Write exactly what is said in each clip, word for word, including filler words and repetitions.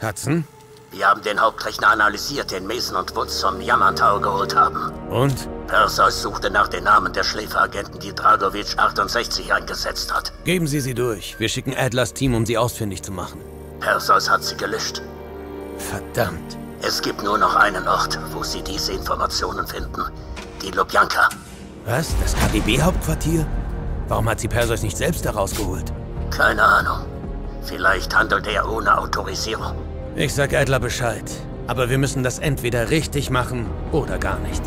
Hudson? Wir haben den Hauptrechner analysiert, den Mason und Woods zum Yaman Tower geholt haben. Und? Perseus suchte nach den Namen der Schläferagenten, die Dragovic achtundsechzig eingesetzt hat. Geben Sie sie durch. Wir schicken Adlers Team, um sie ausfindig zu machen. Perseus hat sie gelöscht. Verdammt. Es gibt nur noch einen Ort, wo Sie diese Informationen finden. Die Lubjanka. Was? Das K G B-Hauptquartier? Warum hat sie Perseus nicht selbst da rausgeholt? Keine Ahnung. Vielleicht handelt er ohne Autorisierung. Ich sag Adler Bescheid. Aber wir müssen das entweder richtig machen oder gar nicht.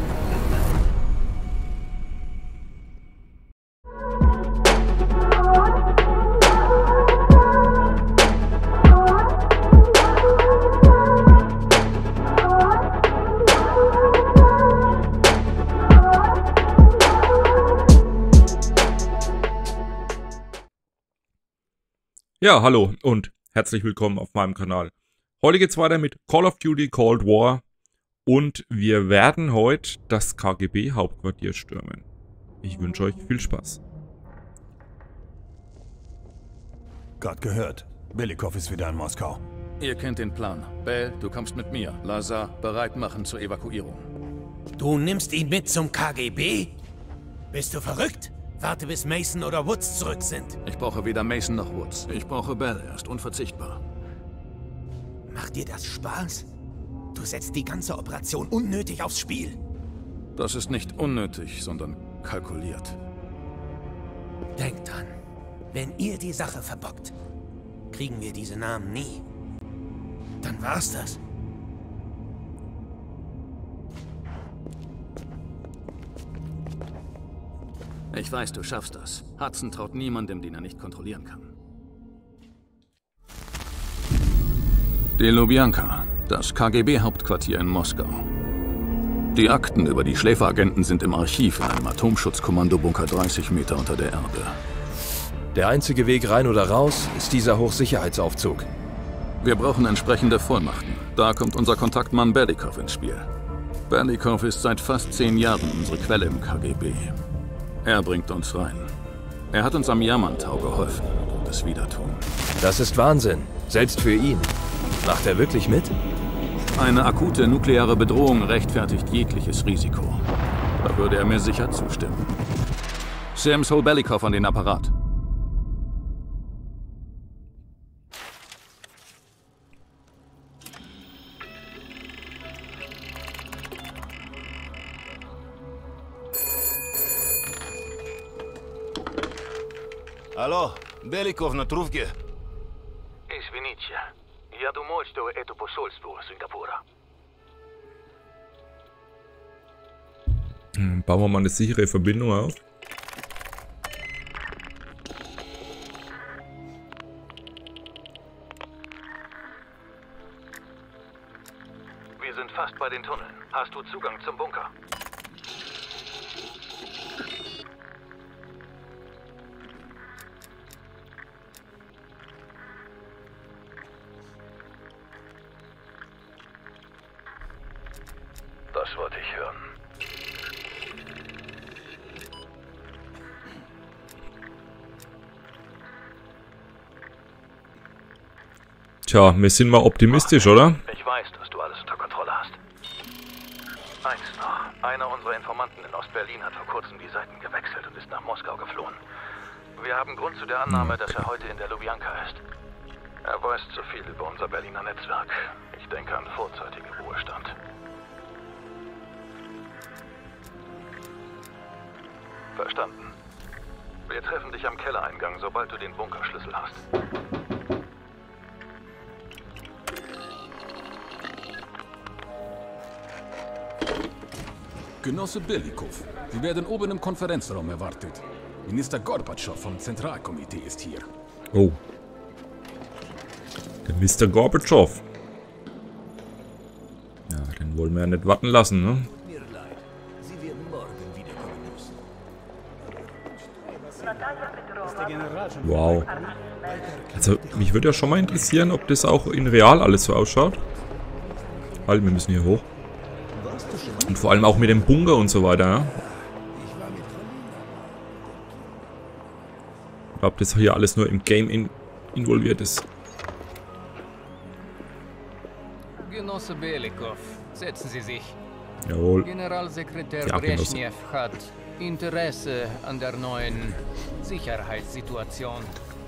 Ja, hallo und herzlich willkommen auf meinem Kanal. Heute geht's weiter mit Call of Duty Cold War und wir werden heute das K G B-Hauptquartier stürmen. Ich wünsche euch viel Spaß. Gerade gehört. Belikov ist wieder in Moskau. Ihr kennt den Plan. Bell, du kommst mit mir. Lazar, bereit machen zur Evakuierung. Du nimmst ihn mit zum K G B? Bist du verrückt? Warte, bis Mason oder Woods zurück sind. Ich brauche weder Mason noch Woods. Ich brauche Bell, er ist unverzichtbar. Macht dir das Spaß? Du setzt die ganze Operation unnötig aufs Spiel. Das ist nicht unnötig, sondern kalkuliert. Denkt dran, wenn ihr die Sache verbockt, kriegen wir diese Namen nie. Dann war's das. Ich weiß, du schaffst das. Hudson traut niemandem, den er nicht kontrollieren kann. Die Lubjanka, das K G B-Hauptquartier in Moskau. Die Akten über die Schläferagenten sind im Archiv in einem Atomschutzkommando-Bunker dreißig Meter unter der Erde. Der einzige Weg rein oder raus ist dieser Hochsicherheitsaufzug. Wir brauchen entsprechende Vollmachten. Da kommt unser Kontaktmann Belikov ins Spiel. Belikov ist seit fast zehn Jahren unsere Quelle im K G B. Er bringt uns rein. Er hat uns am Yaman-Tau geholfen und es wieder tun. Das ist Wahnsinn. Selbst für ihn. Macht er wirklich mit? Eine akute nukleare Bedrohung rechtfertigt jegliches Risiko. Da würde er mir sicher zustimmen. Sims, hol Belikov an den Apparat. Алло, Беликов на трубке. Извините, я думал, что это посольство Сингапура. Hm, bauen wir mal eine sichere Verbindung auf. Wir sind fast bei den Tunneln. Hast du Zugang zum Bunker? Das wollte ich hören. Tja, wir sind mal optimistisch, oder? Ich weiß, dass du alles unter Kontrolle hast. Eins noch. Einer unserer Informanten in Ostberlin hat vor kurzem die Seiten gewechselt und ist nach Moskau geflohen. Wir haben Grund zu der Annahme, dass er heute in der Lubjanka ist. Er weiß zu viel über unser Berliner Netzwerk. Ich denke an vorzeitigen Ruhestand. Verstanden. Wir treffen dich am Kellereingang, sobald du den Bunkerschlüssel hast. Genosse Belikov, Sie werden oben im Konferenzraum erwartet. Minister Gorbatschow vom Zentralkomitee ist hier. Oh. Der Mister Gorbatschow. Ja, den wollen wir ja nicht warten lassen, ne? Mir leid. Sie werden morgen wiederkommen müssen. Wow. Also, mich würde ja schon mal interessieren, ob das auch in real alles so ausschaut. Halt, wir müssen hier hoch. Und vor allem auch mit dem Bunker und so weiter, ja. Ich glaube, das hier alles nur im Game in involviert ist. Genosse Belikov, setzen Sie sich. Jawohl. Generalsekretär Ja, Genosse. Brezhnev hat Interesse an der neuen Sicherheitssituation.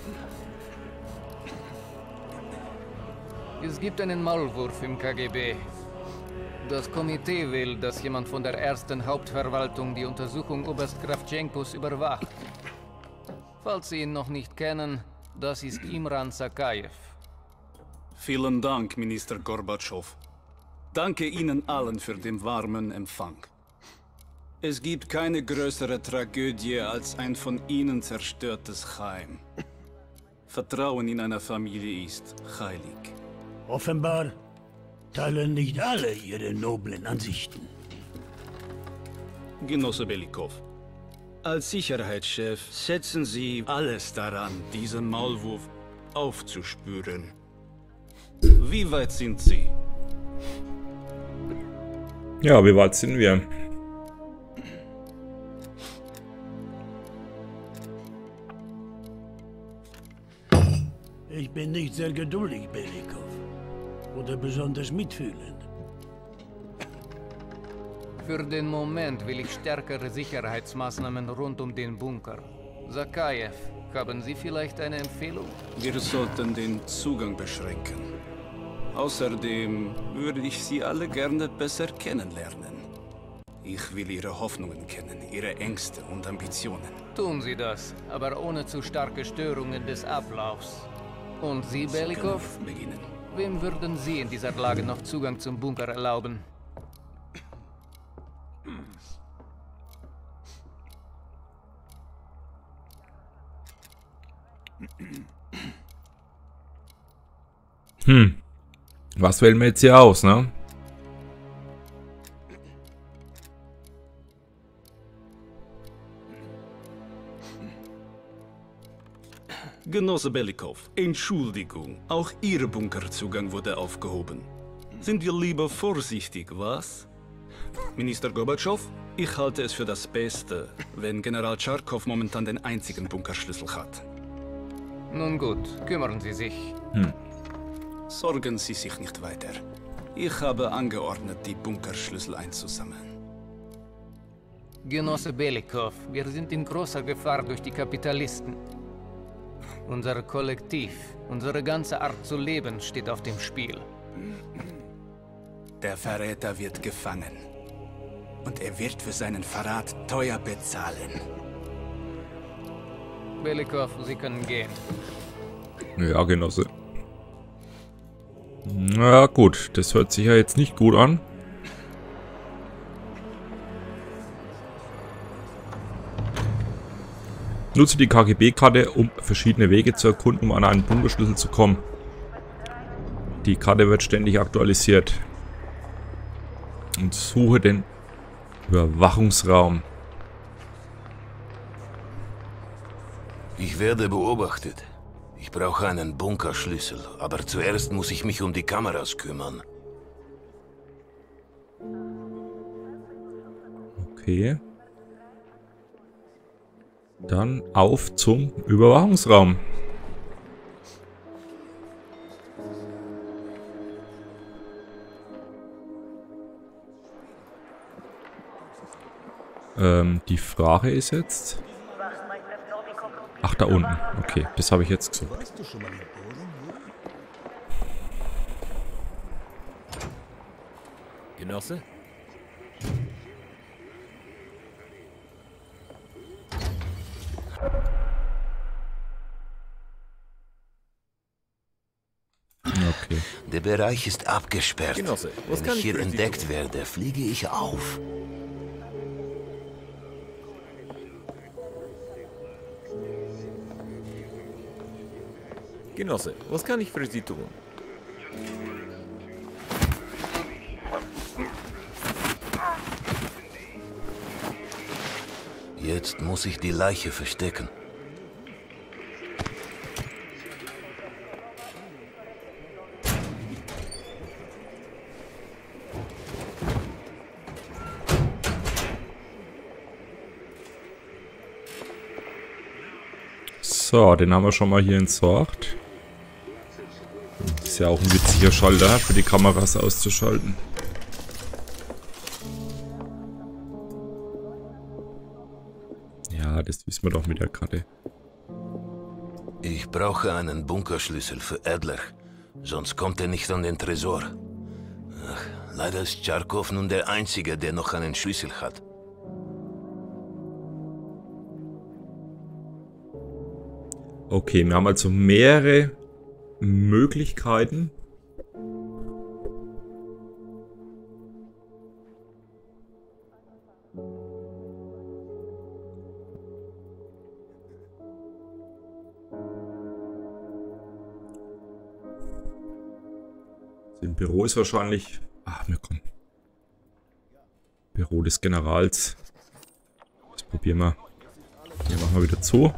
Es gibt einen Maulwurf im K G B. Das Komitee will, dass jemand von der ersten Hauptverwaltung die Untersuchung Oberst Kravchenkos überwacht. Falls Sie ihn noch nicht kennen, das ist Imran Sakayev. Vielen Dank, Minister Gorbatschow. Danke Ihnen allen für den warmen Empfang. Es gibt keine größere Tragödie als ein von Ihnen zerstörtes Heim. Vertrauen in einer Familie ist heilig. Offenbar teilen nicht alle Ihre noblen Ansichten. Genosse Belikov, als Sicherheitschef setzen Sie alles daran, diesen Maulwurf aufzuspüren. Wie weit sind Sie? Ja, wie weit sind wir? Ich bin nicht sehr geduldig, Belikov. Oder besonders mitfühlend. Für den Moment will ich stärkere Sicherheitsmaßnahmen rund um den Bunker. Sakayev, haben Sie vielleicht eine Empfehlung? Wir sollten den Zugang beschränken. Außerdem würde ich Sie alle gerne besser kennenlernen. Ich will Ihre Hoffnungen kennen, Ihre Ängste und Ambitionen. Tun Sie das, aber ohne zu starke Störungen des Ablaufs. Und Sie, Belikov? Beginnen. Wem würden Sie in dieser Lage noch Zugang zum Bunker erlauben? Hm. Was wählen wir jetzt hier aus, ne? Genosse Belikov, Entschuldigung, auch Ihr Bunkerzugang wurde aufgehoben. Sind wir lieber vorsichtig, was? Minister Gorbatschow, ich halte es für das Beste, wenn General Charkov momentan den einzigen Bunkerschlüssel hat. Nun gut, kümmern Sie sich. Hm. Sorgen Sie sich nicht weiter. Ich habe angeordnet, die Bunkerschlüssel einzusammeln. Genosse Belikov, wir sind in großer Gefahr durch die Kapitalisten. Unser Kollektiv, unsere ganze Art zu leben steht auf dem Spiel. Der Verräter wird gefangen. Und er wird für seinen Verrat teuer bezahlen. Belikov, Sie können gehen. Ja, Genosse. Na gut, das hört sich ja jetzt nicht gut an. Nutze die K G B-Karte, um verschiedene Wege zu erkunden, um an einen Bunkerschlüssel zu kommen. Die Karte wird ständig aktualisiert. Und suche den Überwachungsraum. Ich werde beobachtet. Ich brauche einen Bunkerschlüssel, aber zuerst muss ich mich um die Kameras kümmern. Okay. Dann auf zum Überwachungsraum. Ähm, die Frage ist jetzt... Ach, da unten. Okay, das habe ich jetzt gesucht. Genosse? Okay. Der Bereich ist abgesperrt. Genosse, was Wenn kann ich ich hier für Sie entdeckt tun? werde, fliege ich auf. Genosse, was kann ich für Sie tun? Jetzt muss ich die Leiche verstecken. So, den haben wir schon mal hier entsorgt. Ist ja auch ein witziger Schalter für die Kameras auszuschalten. Ja, das wissen wir doch mit der Karte. Ich brauche einen Bunkerschlüssel für Adler, sonst kommt er nicht an den Tresor. Ach, leider ist Charkov nun der Einzige, der noch einen Schlüssel hat. Okay, wir haben also mehrere Möglichkeiten. Im Büro ist wahrscheinlich... Ach, wir kommen. Büro des Generals. Das probieren wir. Hier machen wir wieder zu.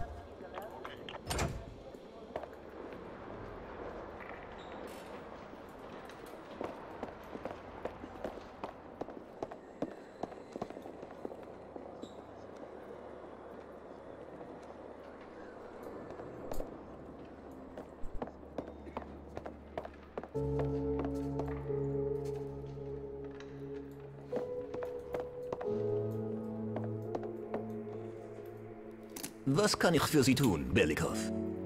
Was kann ich für Sie tun, Belikov?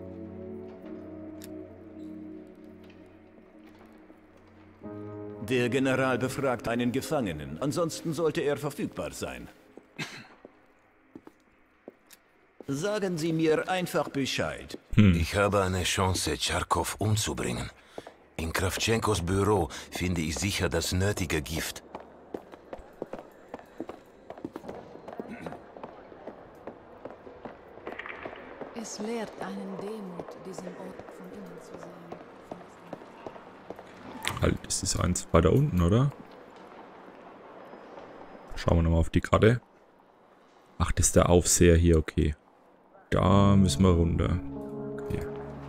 Der General befragt einen Gefangenen, ansonsten sollte er verfügbar sein. Sagen Sie mir einfach Bescheid. Hm. Ich habe eine Chance, Charkov umzubringen. In Kravchenkos Büro finde ich sicher das nötige Gift. Es lehrt einen Demut, diesen Ort von innen zu sehen. Halt, ist das eins weiter unten, oder? Schauen wir nochmal auf die Karte. Ach, das ist der Aufseher hier, okay. Da müssen wir runter. Okay.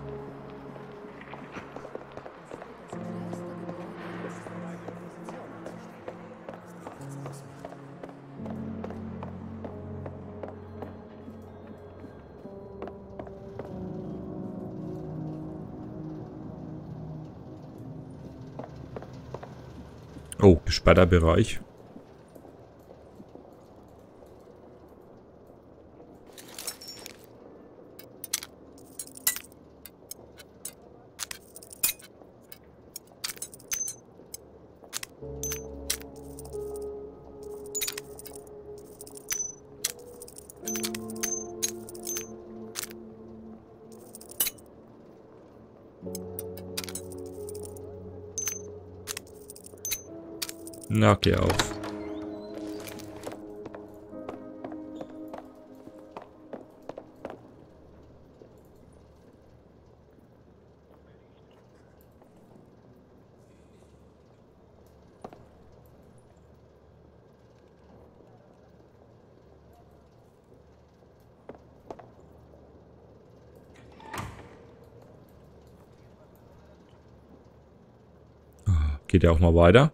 Oh, gesperrter Bereich. Na, geh auf. Geht ja auch mal weiter.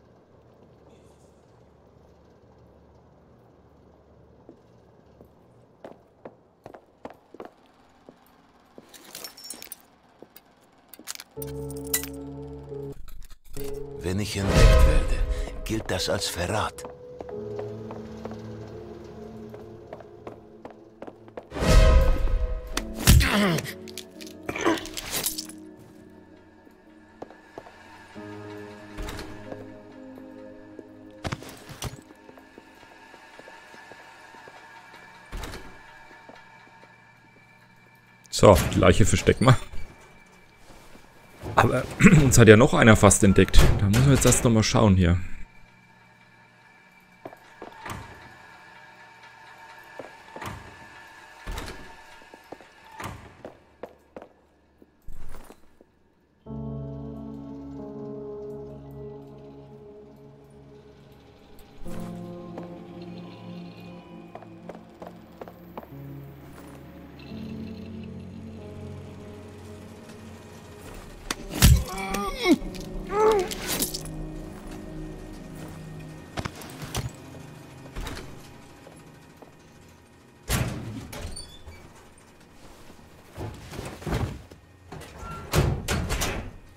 Wenn ich entdeckt werde, gilt das als Verrat. So, die Leiche verstecken wir. Aber uns hat ja noch einer fast entdeckt. Da müssen wir jetzt erst nochmal schauen hier.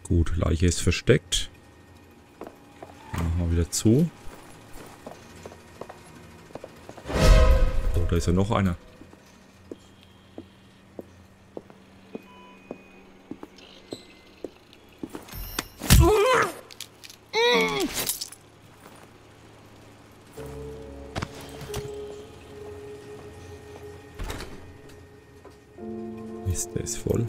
Gut, Leiche ist versteckt. Dann machen wir wieder zu. Oh, da ist ja noch einer. Mist, der ist voll.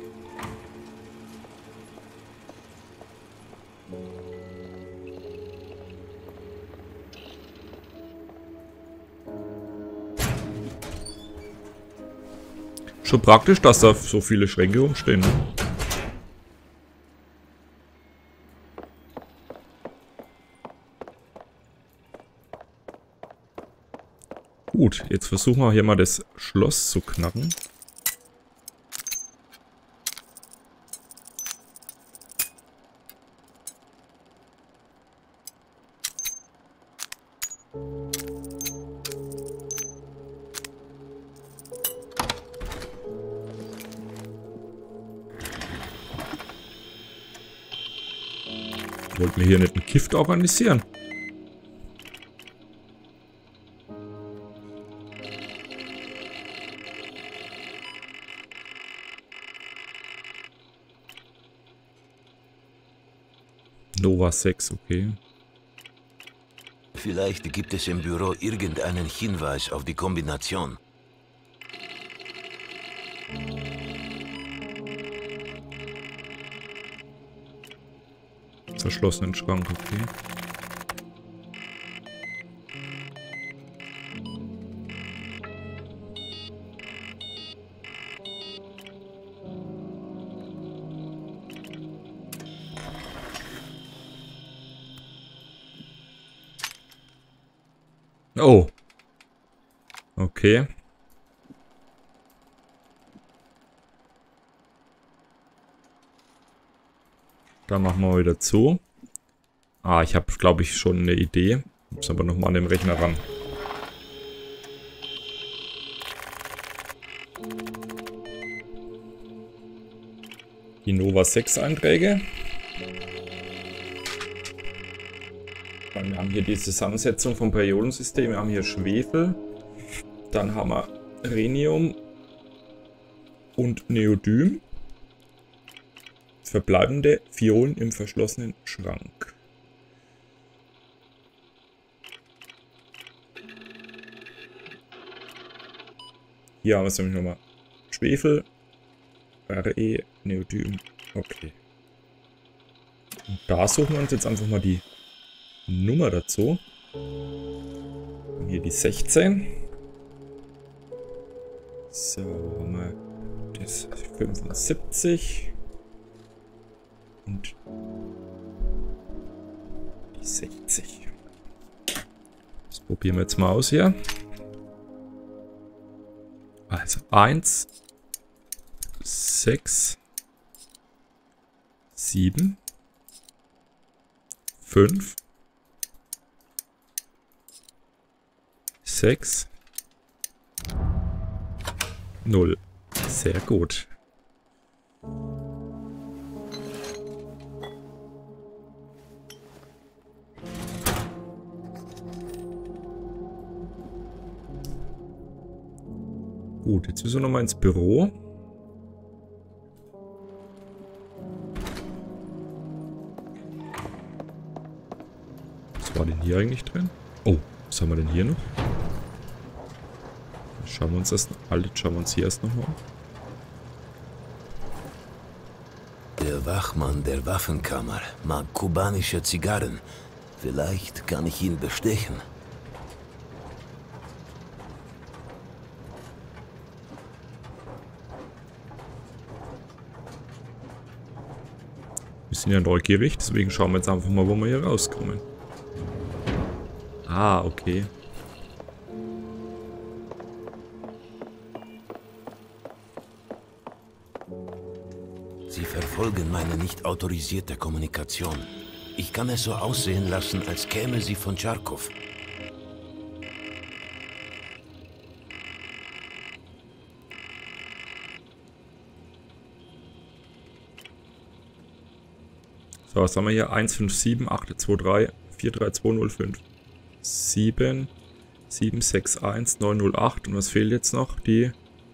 Schon praktisch, dass da so viele Schränke rumstehen. Ne? Gut, jetzt versuchen wir hier mal das Schloss zu knacken. Wollten wir hier nicht einen Gift organisieren? Nova sechs, okay. Vielleicht gibt es im Büro irgendeinen Hinweis auf die Kombination. Verschlossenen Schrank, okay. Oh. Okay. Dann machen wir wieder zu. Ah, ich habe, glaube ich, schon eine Idee. Muss aber nochmal an den Rechner ran. Die Nova sechs Einträge. Wir haben hier die Zusammensetzung vom Periodensystem. Wir haben hier Schwefel. Dann haben wir Rhenium und Neodym. Verbleibende Violen im verschlossenen Schrank. Hier haben wir es nämlich nochmal. Schwefel, Re, Neodym. Okay. Und da suchen wir uns jetzt einfach mal die Nummer dazu. Und hier die sechzehn. So, haben wir das fünfundsiebzig. Und die sechzig. Das probieren wir jetzt mal aus hier. Also eins, sechs, sieben, fünf, sechs, null. Sehr gut. Gut, jetzt müssen wir nochmal ins Büro. Was war denn hier eigentlich drin? Oh, was haben wir denn hier noch? Schauen wir uns das alles, schauen wir uns hier erst nochmal an. Der Wachmann der Waffenkammer mag kubanische Zigarren. Vielleicht kann ich ihn bestechen. Wir sind ja neugierig, deswegen schauen wir jetzt einfach mal, wo wir hier rauskommen. Ah, okay. Sie verfolgen meine nicht autorisierte Kommunikation. Ich kann es so aussehen lassen, als käme sie von Charkov. So, was haben wir hier? eins fünf sieben acht zwei drei vier drei zwei null fünf sieben sieben sechs eins neun null acht. Und was fehlt jetzt noch? Die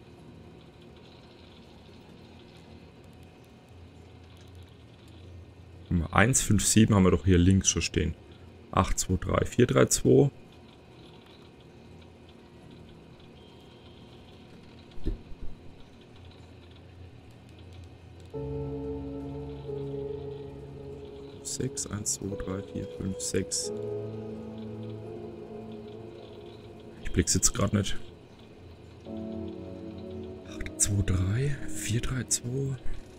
eins fünf sieben haben wir doch hier links schon stehen. acht zwei drei vier drei zwei. sechs, eins, zwei, drei, vier, fünf, sechs. Ich blick's jetzt gerade nicht. acht, zwei, drei, vier, drei, zwei.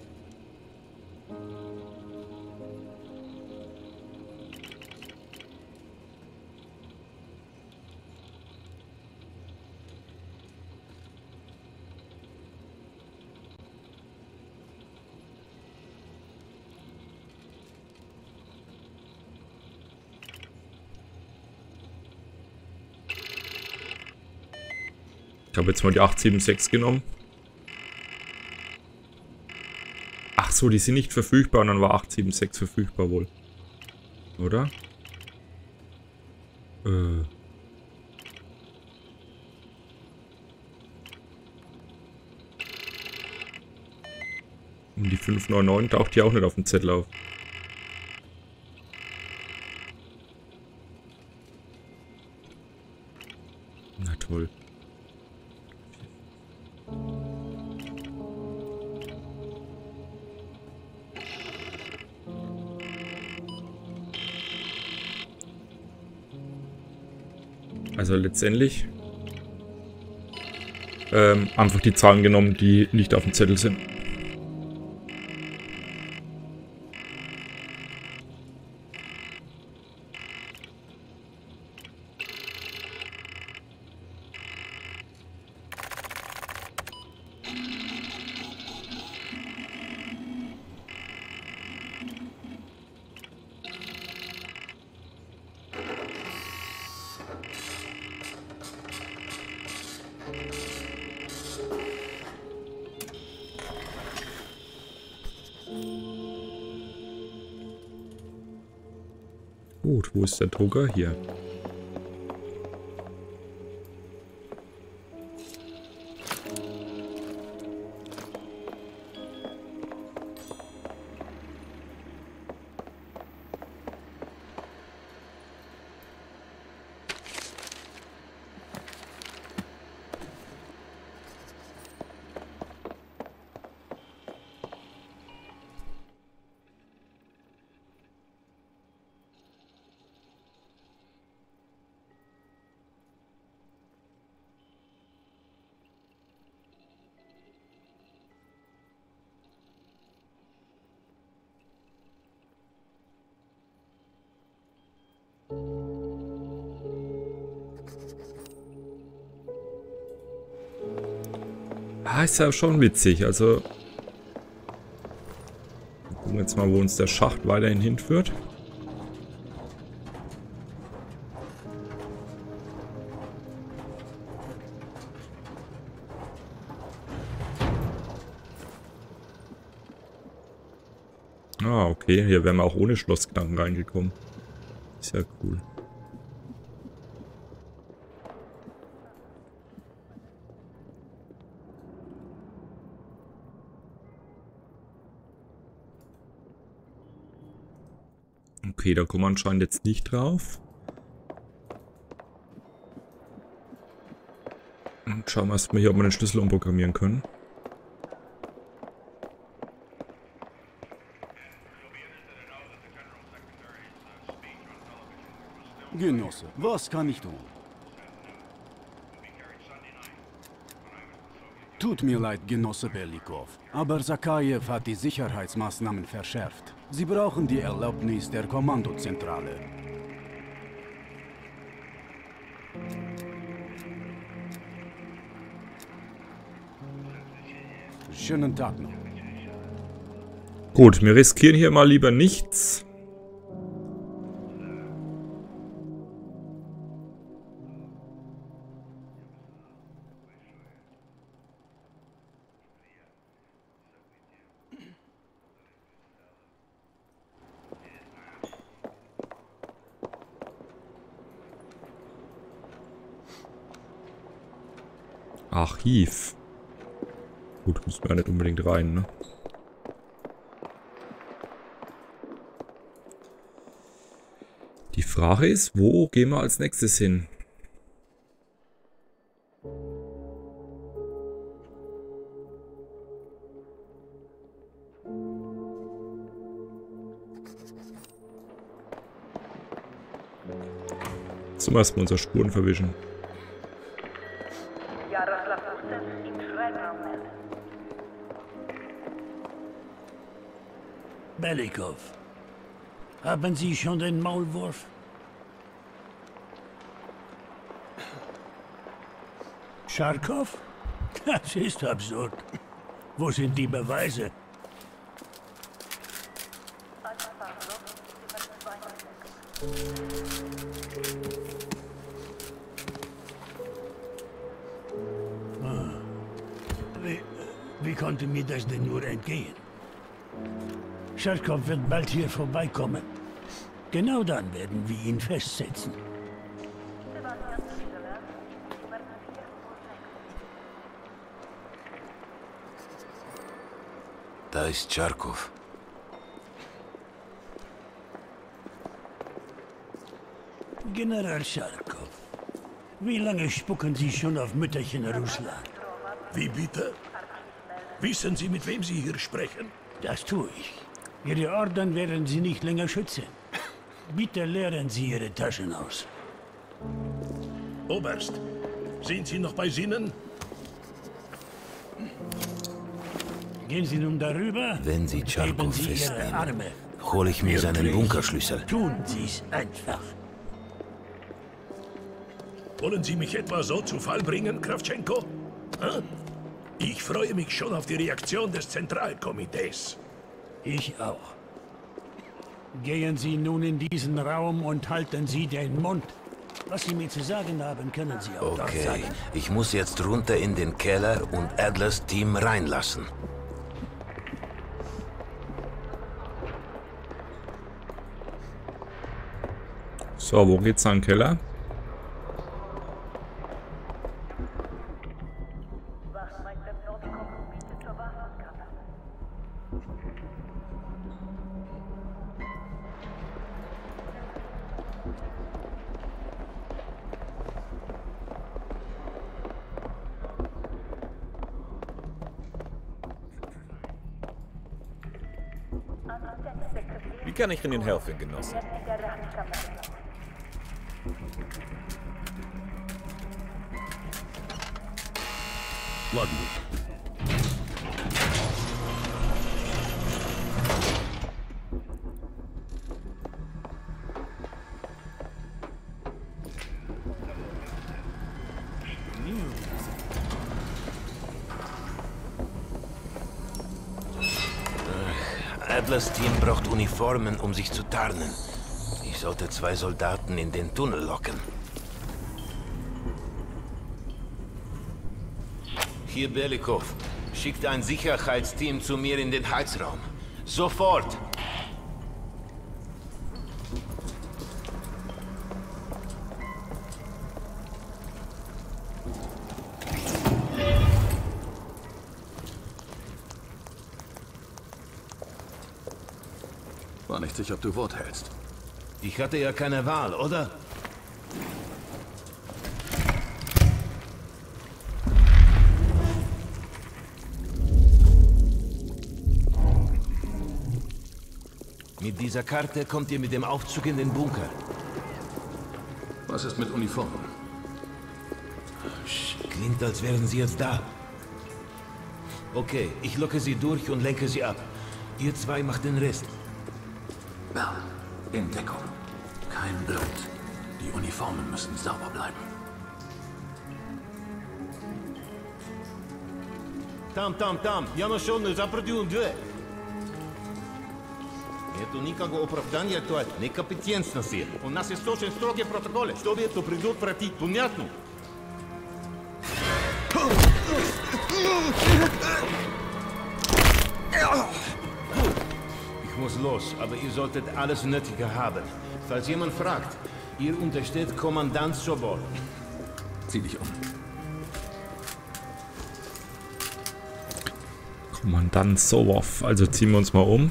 Ich habe jetzt mal die acht sieben sechs genommen. Ach so, die sind nicht verfügbar und dann war acht sieben sechs verfügbar wohl. Oder? Äh. Und die fünf neun neun taucht hier auch nicht auf dem Zettel auf. Na toll. Also letztendlich ähm, einfach die Zahlen genommen, die nicht auf dem Zettel sind. Gut, wo ist der Drucker? Hier. Ah, ist ja schon witzig. Also, wir gucken jetzt mal, wo uns der Schacht weiterhin hinführt. Ah, okay. Hier wären wir auch ohne Schlossgedanken reingekommen. Ist ja cool. Okay, da kommen wir anscheinend jetzt nicht drauf. Und schauen wir erstmal hier, ob wir den Schlüssel umprogrammieren können. Genosse, was kann ich tun? Tut mir leid, Genosse Belikov, aber Sakajew hat die Sicherheitsmaßnahmen verschärft. Sie brauchen die Erlaubnis der Kommandozentrale. Schönen Tag noch. Gut, wir riskieren hier mal lieber nichts. Archiv. Gut, müssen wir ja nicht unbedingt rein, ne? Die Frage ist, wo gehen wir als nächstes hin? Zum ersten Mal unsere Spuren verwischen. Belikov, haben Sie schon den Maulwurf? Scharkow? Das ist absurd. Wo sind die Beweise? Wie, wie konnte mir das denn nur entgehen? Scharkow wird bald hier vorbeikommen. Genau dann werden wir ihn festsetzen. Da ist Charkov. General Scharkow, wie lange spucken Sie schon auf Mütterchen Ruslan? Wie bitte? Wissen Sie, mit wem Sie hier sprechen? Das tue ich. Ihre Orden werden Sie nicht länger schützen. Bitte leeren Sie Ihre Taschen aus. Oberst, sind Sie noch bei Sinnen? Gehen Sie nun darüber. Wenn Sie Charkov Sie festnehmen, hole ich mir seinen Bunkerschlüssel. Tun Sie es einfach. Wollen Sie mich etwa so zu Fall bringen, Krawtschenko? Hm? Ich freue mich schon auf die Reaktion des Zentralkomitees. Ich auch. Gehen Sie nun in diesen Raum und halten Sie den Mund. Was Sie mir zu sagen haben, können Sie auch dort Okay, sagen. ich muss jetzt runter in den Keller und Adlers Team reinlassen. So, wo geht's an den Keller? Wie kann ich Ihnen helfen, Genosse? Ладно. Adlers Team braucht Uniformen, um sich zu tarnen. Ich sollte zwei Soldaten in den Tunnel locken. Hier Belikov. Schickt ein Sicherheitsteam zu mir in den Heizraum. Sofort! War nicht sicher, ob du Wort hältst. Ich hatte ja keine Wahl, oder? Mit dieser Karte kommt ihr mit dem Aufzug in den Bunker. Was ist mit Uniformen? Klingt, als wären sie jetzt da. Okay, ich locke sie durch und lenke sie ab. Ihr zwei macht den Rest. Bell, in Deckung. Kein Blut. Die Uniformen müssen sauber bleiben. Там, там, там. Я нашел запретную дверь. Нету никакого оправдания, то есть некомпетентности. У нас есть очень строгие протоколы. Чтобы это предотвратить, понятно? Ich muss los, aber ihr solltet alles Nötige haben. Falls jemand fragt, ihr untersteht Kommandant Sobol. Zieh dich um. Kommandant Sowov. Also ziehen wir uns mal um.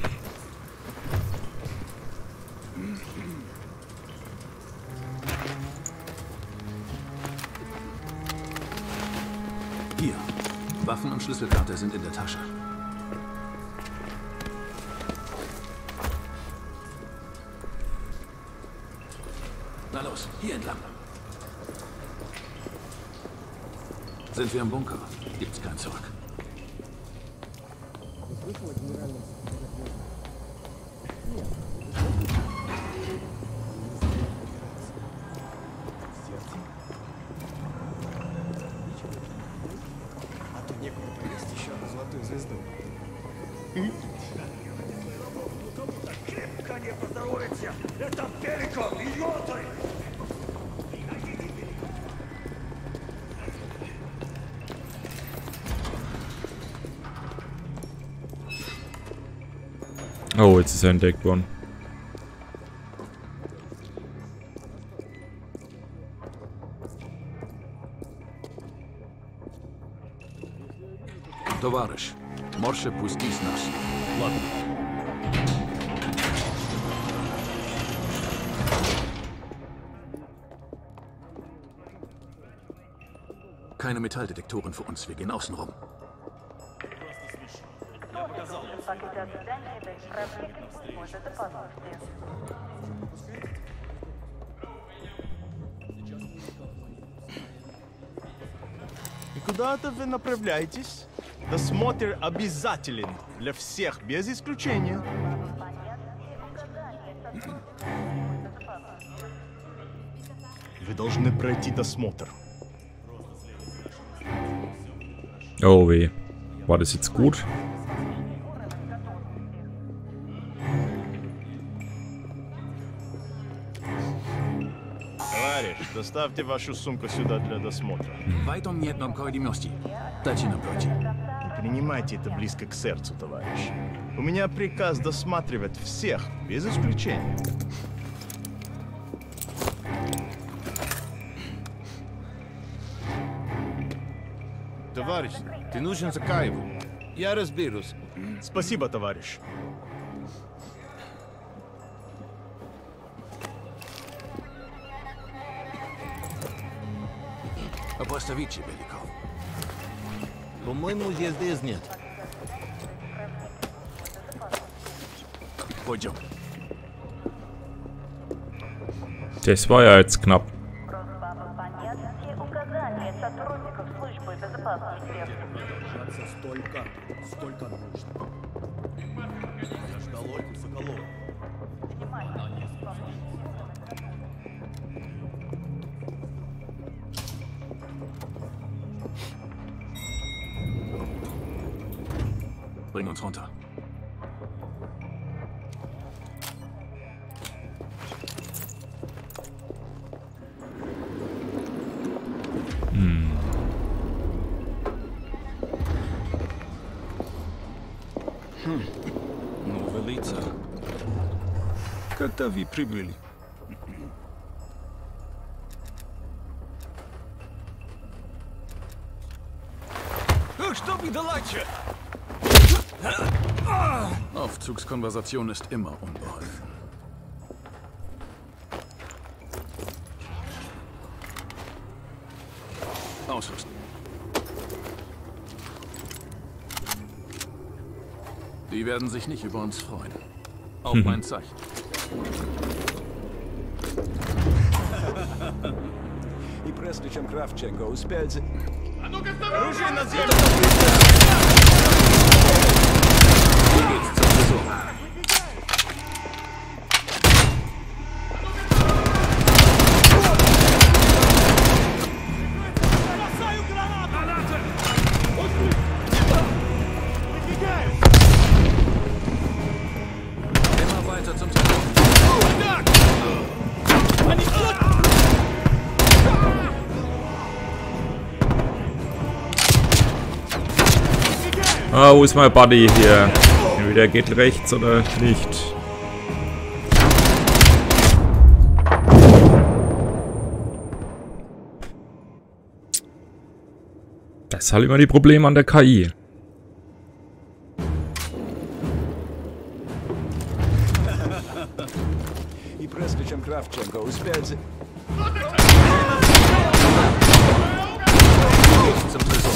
Hier. Waffen und Schlüsselkarte sind in der Tasche. Na los, hier entlang. Sind wir im Bunker? Gibt's kein Zurück. Oh, jetzt ist er entdeckt worden. Товарищ, Morsche пустись нас. Ладно. Keine Metalldetektoren für uns, wir gehen außen rum. И куда-то вы направляетесь? Досмотр обязателен для всех, без исключения. Вы должны пройти досмотр. Oh weh. War das jetzt gut? Товарищ, доставьте вашу сумку сюда для досмотра. В этом нет необходимости. Дайте нам пройти. Не принимайте это близко к сердцу, товарищ. У меня приказ досматривать всех, без исключения. Товарищ, ты нужен Закаеву. Я разберусь. Спасибо, товарищ. Обоставите, Беликов. По-моему, здесь нет. Пойдем. Das war ja jetzt knapp. Столько, столько нужно. Я ждал Ольгу Соколову. Bring uns runter. Hm. Хм. Новые лица. Когда вы прибыли? Что вы делаете? Aufzugskonversation ist immer unbeholfen. Ausrüsten. Die werden sich nicht über uns freuen. Auf Mhm. mein Zeichen. И прежде чем Кравченко успеет... Оружие на землю! Immer weiter zum Tor. Ah, wo ist mein Buddy hier? Entweder geht rechts oder nicht. Das ist halt immer die Probleme an der K I. И прежде чем Кравченко успеет... Zum Tresor.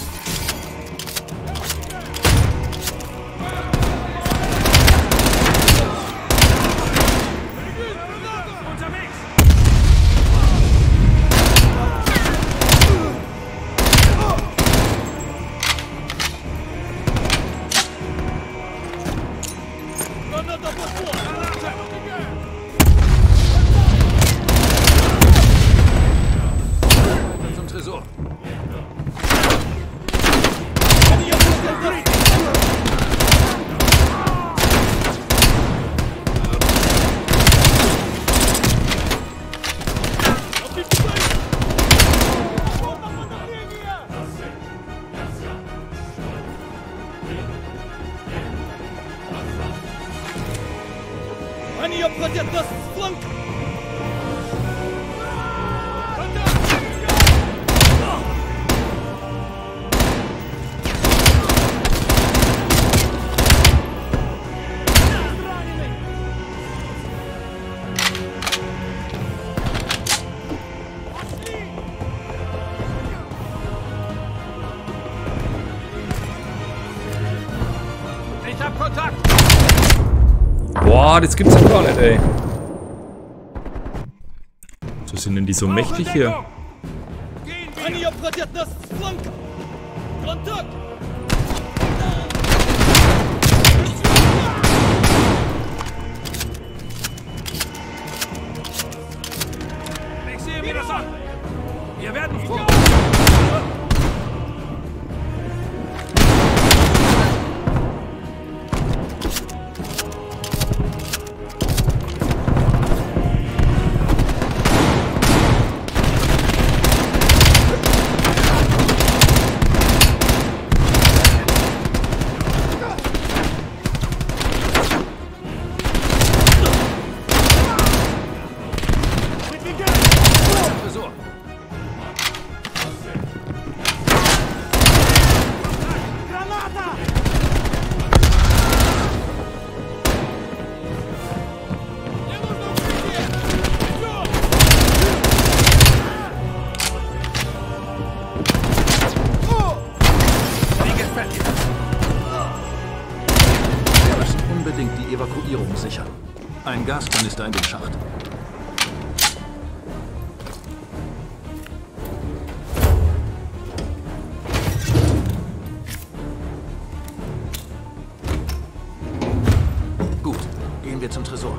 Zum Tresor. Они обходят нас с фланга! Ich hab Kontakt! Boah, das gibt's ja gar nicht, ey. So sind denn die so mächtig hier? Они обходят нас с фланга! Контакт! Ich sehe mir das an! Wir werden vor... Tresor. Wie gefällt dir das? Wir müssen unbedingt die Evakuierung sichern. Ein Gaskanister in den Schacht. Gut, gehen wir zum Tresor.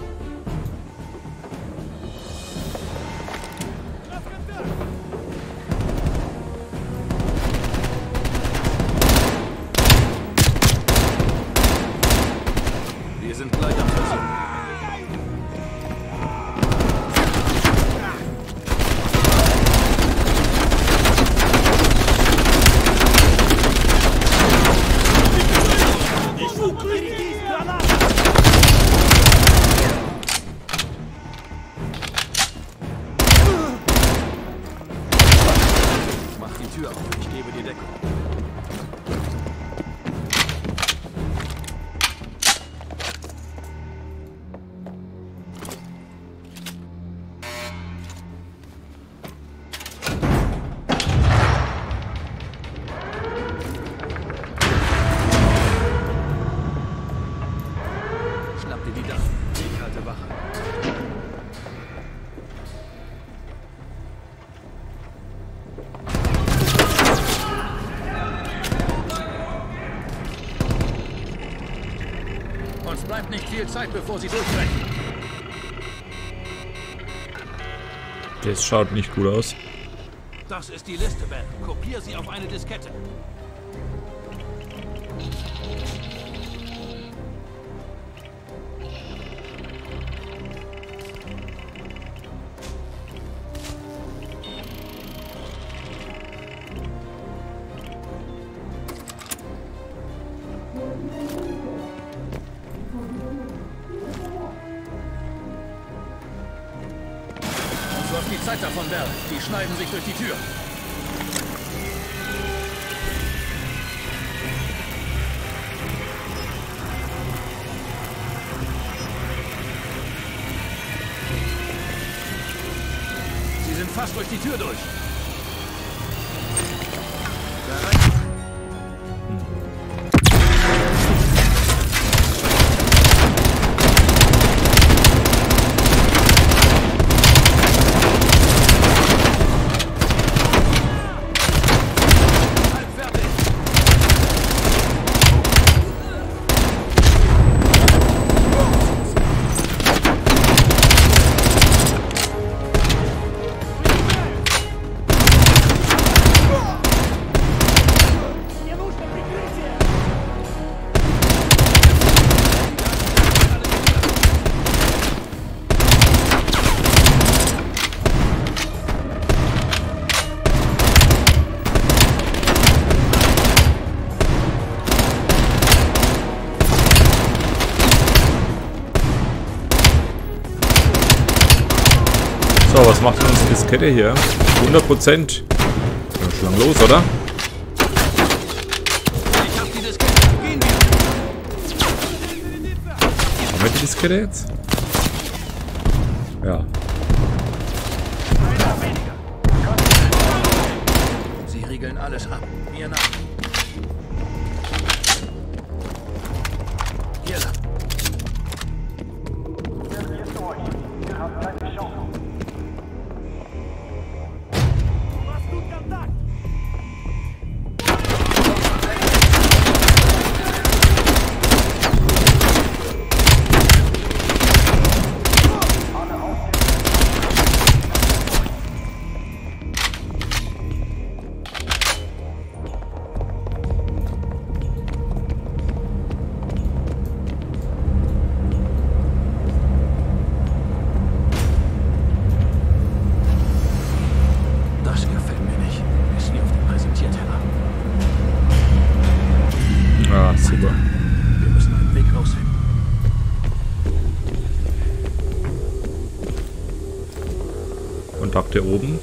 Wir sind gleich am Tresor. Mach die Tür auf, ich gebe die Deckung. Schnapp dir die Dach. Ich halte Wache. Uns bleibt nicht viel Zeit, bevor sie durchbrechen. Das schaut nicht gut aus. Das ist die Liste, Ben. Kopier sie auf eine Diskette. Uns läuft die Zeit davon, Bell. Die schneiden sich durch die Tür. Passt durch die Tür durch. So, was macht denn unsere Diskette hier? hundert Prozent. Ja, schon lang los, oder? Ich hab die Diskette. Gehen wir. Haben wir die Diskette jetzt? Ja. Sie riegeln alles ab. Mir nach. Hier lang. Kontakt hier oben.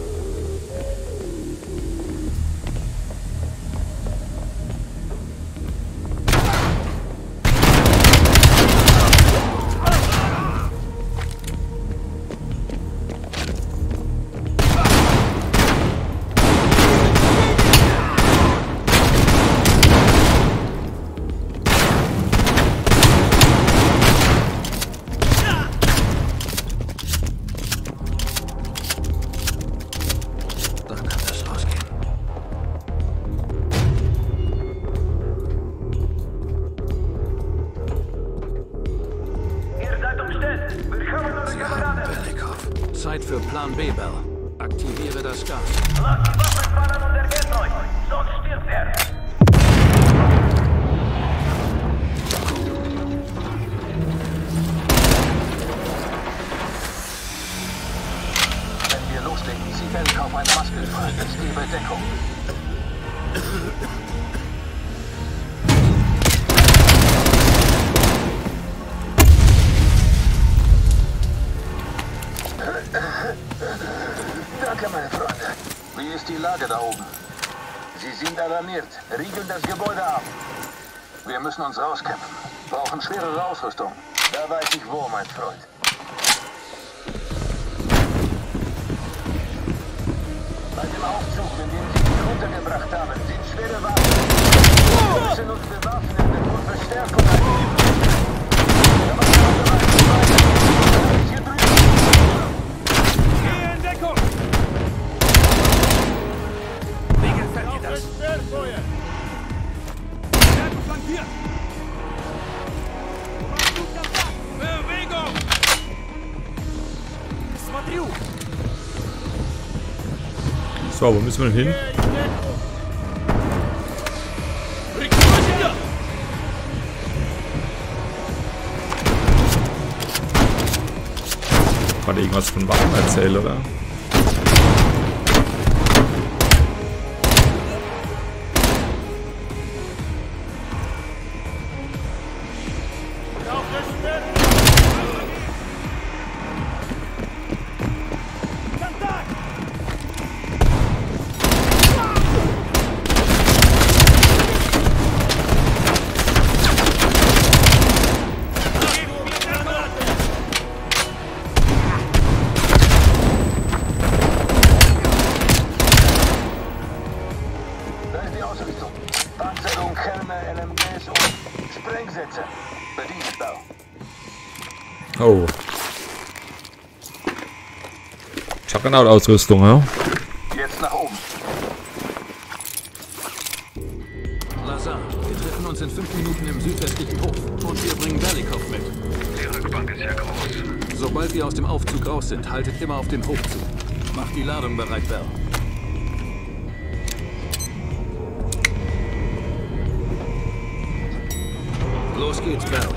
Zeit für Plan B, Bell. Aktiviere das Gas. Lasst die Waffen fallen und ergebt euch, sonst stirbt er. Wenn wir loslegen, Sie Belk auf eine Maske frei. Ich gebe Deckung. Danke, meine Freunde. Wie ist die Lage da oben? Sie sind alarmiert. Riegeln das Gebäude ab. Wir müssen uns rauskämpfen. Brauchen schwerere Ausrüstung. Da weiß ich wo, mein Freund. Bei dem Aufzug, in dem Sie mich runtergebracht haben, sind schwere Waffen. Wir müssen uns bewaffnen und Verstärkung einnehmen. So, wo müssen wir denn hin? Kann irgendwas von Waffen erzählen, oder? Einsätze. Bedient, Bell. Oh. Juggernaut-Ausrüstung, ja? Jetzt nach oben. Lazar, wir treffen uns in fünf Minuten im südwestlichen Hof. Und wir bringen Belikov mit. Die Rückbank ist ja groß. Sobald wir aus dem Aufzug raus sind, haltet immer auf den Hof zu. Macht die Ladung bereit, Bell. Los geht's, Bell.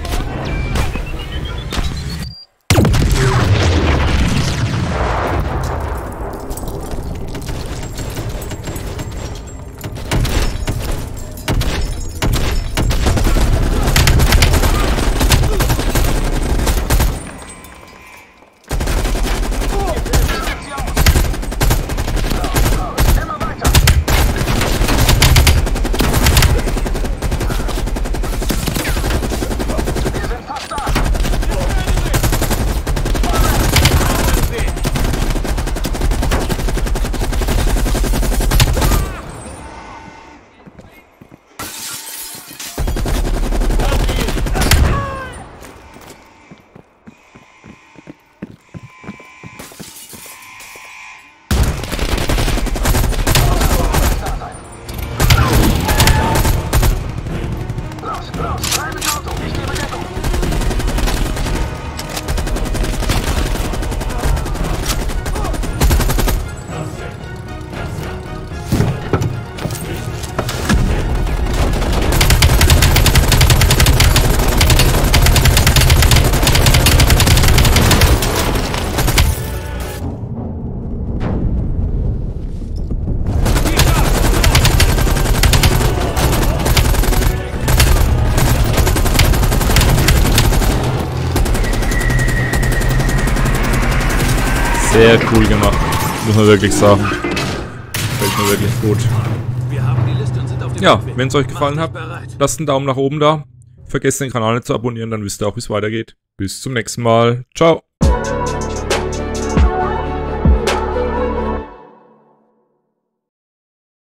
Sehr cool gemacht, muss man wirklich sagen. Gefällt mir wirklich gut. Ja, wenn es euch gefallen hat, lasst einen Daumen nach oben da. Vergesst den Kanal nicht zu abonnieren, dann wisst ihr auch, wie es weitergeht. Bis zum nächsten Mal. Ciao.